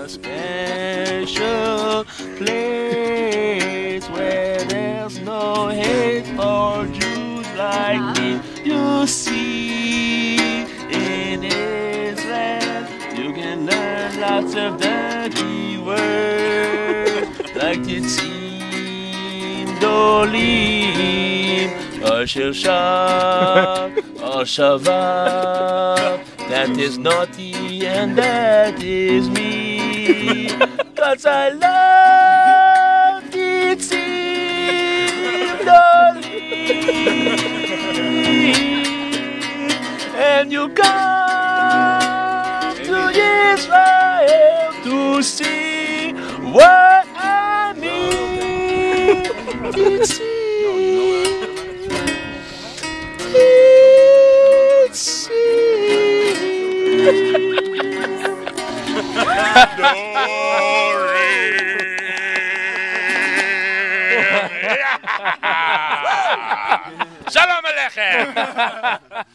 a special place where there's no hate for Jews like me. You see, in Israel, you can learn lots of dirty words like Tetseam Doleam, or Shirshak, or Shabbat. That is naughty and that is me, 'cause I love Tetseam Doleam. And you come to Israel to see what I mean. Tetseam. Shalom Aleichem.